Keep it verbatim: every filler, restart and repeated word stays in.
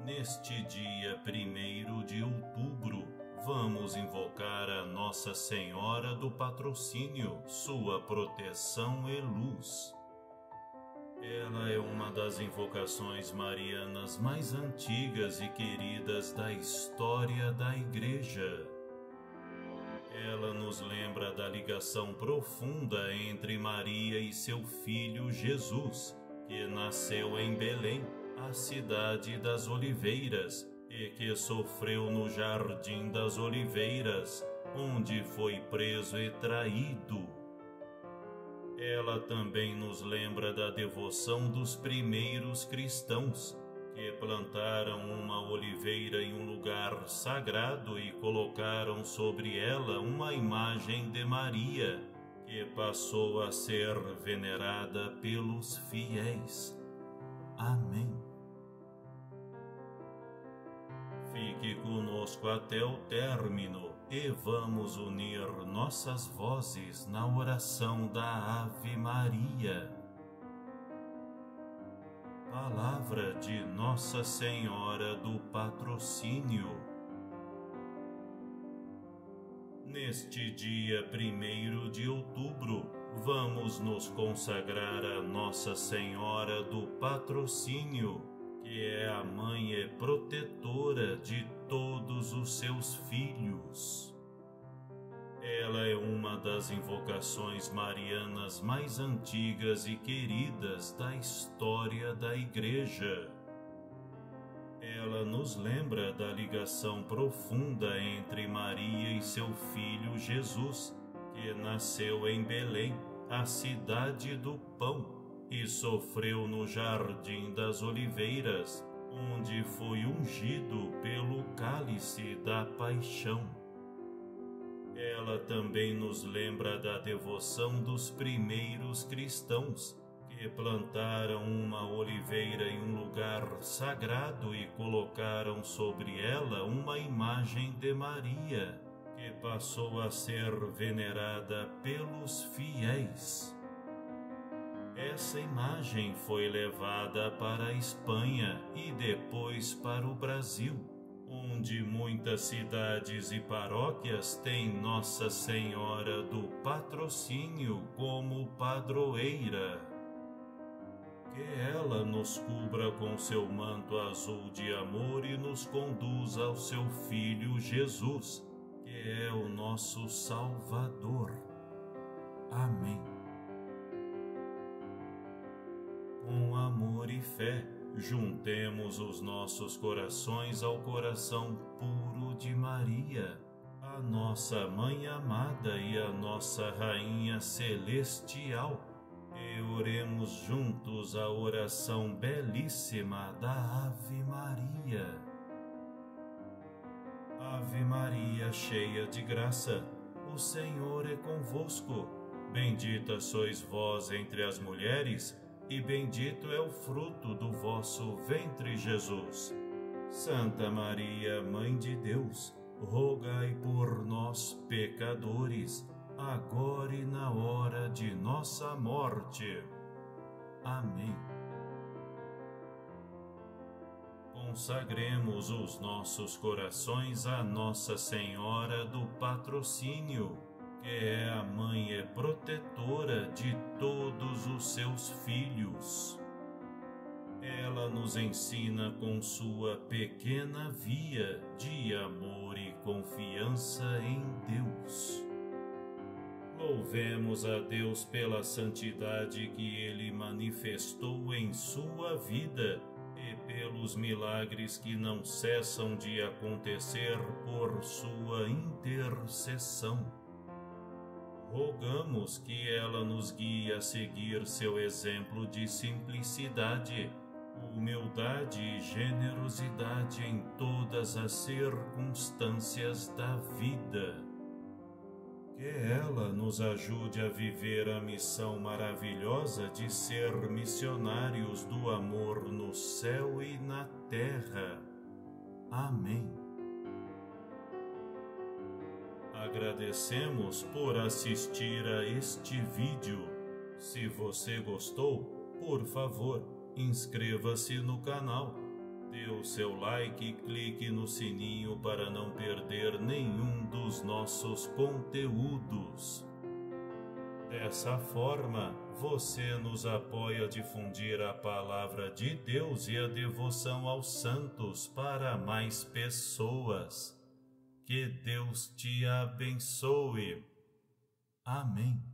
Neste dia primeiro de outubro, vamos invocar a Nossa Senhora do Patrocínio, sua proteção e luz. Ela é uma das invocações marianas mais antigas e queridas da história da Igreja. Ela nos lembra da ligação profunda entre Maria e seu filho Jesus, que nasceu em Belém, a cidade das oliveiras, e que sofreu no Jardim das Oliveiras, onde foi preso e traído. Ela também nos lembra da devoção dos primeiros cristãos, que plantaram uma oliveira em um lugar sagrado e colocaram sobre ela uma imagem de Maria, que passou a ser venerada pelos fiéis. Amém. Fique conosco até o término e vamos unir nossas vozes na oração da Ave Maria. Palavra de Nossa Senhora do Patrocínio. Neste dia primeiro de outubro, vamos nos consagrar a Nossa Senhora do Patrocínio, que é a mãe e protetora de todos os seus filhos. Ela é uma das invocações marianas mais antigas e queridas da história da Igreja. Ela nos lembra da ligação profunda entre Maria e seu filho Jesus, que nasceu em Belém, a cidade do pão, e sofreu no Jardim das Oliveiras, onde foi ungido pelo cálice da paixão. Ela também nos lembra da devoção dos primeiros cristãos, que plantaram uma oliveira em um lugar sagrado e colocaram sobre ela uma imagem de Maria, que passou a ser venerada pelos fiéis. Essa imagem foi levada para a Espanha e depois para o Brasil, onde muitas cidades e paróquias têm Nossa Senhora do Patrocínio como padroeira. Que ela nos cubra com seu manto azul de amor e nos conduza ao seu Filho Jesus, que é o nosso Salvador. Amém. Com amor e fé, juntemos os nossos corações ao coração puro de Maria, a nossa Mãe amada e a nossa Rainha Celestial, e oremos juntos a oração belíssima da Ave Maria. Ave Maria, cheia de graça, o Senhor é convosco. Bendita sois vós entre as mulheres, e bendito é o fruto do vosso ventre, Jesus. Santa Maria, Mãe de Deus, rogai por nós, pecadores, agora e na hora de nossa morte. Amém. Consagremos os nossos corações a Nossa Senhora do Patrocínio, que é a mãe e protetora de todos os seus filhos. Ela nos ensina com sua pequena via de amor e confiança em Deus. Louvemos a Deus pela santidade que Ele manifestou em sua vida e pelos milagres que não cessam de acontecer por sua intercessão. Rogamos que ela nos guie a seguir seu exemplo de simplicidade, humildade e generosidade em todas as circunstâncias da vida. Que ela nos ajude a viver a missão maravilhosa de ser missionários do amor no céu e na terra. Amém. Agradecemos por assistir a este vídeo. Se você gostou, por favor, inscreva-se no canal Dê o seu like e clique no sininho para não perder nenhum dos nossos conteúdos. Dessa forma, você nos apoia a difundir a palavra de Deus e a devoção aos santos para mais pessoas. Que Deus te abençoe. Amém.